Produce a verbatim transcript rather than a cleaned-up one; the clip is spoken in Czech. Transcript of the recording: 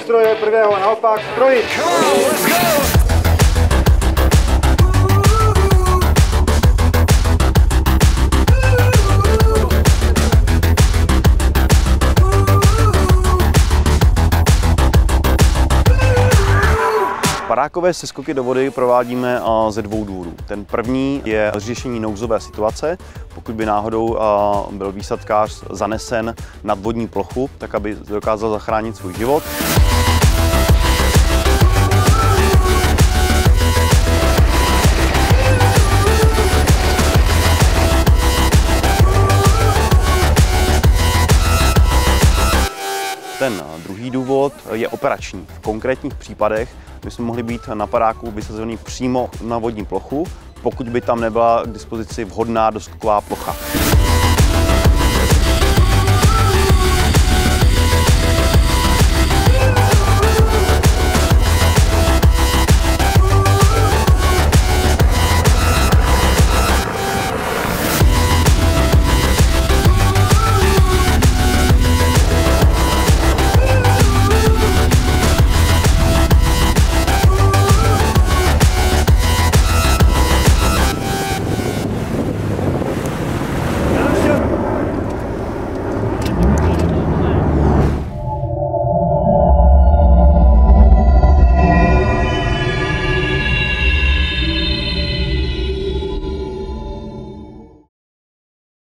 stroje, prvého naopak, stroji. Padákové seskoky do vody provádíme ze dvou důvodů. Ten první je řešení nouzové situace, pokud by náhodou byl výsadkář zanesen nad vodní plochu, tak aby dokázal zachránit svůj život. Ten druhý důvod je operační. V konkrétních případech by jsme mohli být na padáku vysazený přímo na vodní plochu, pokud by tam nebyla k dispozici vhodná doskoková plocha.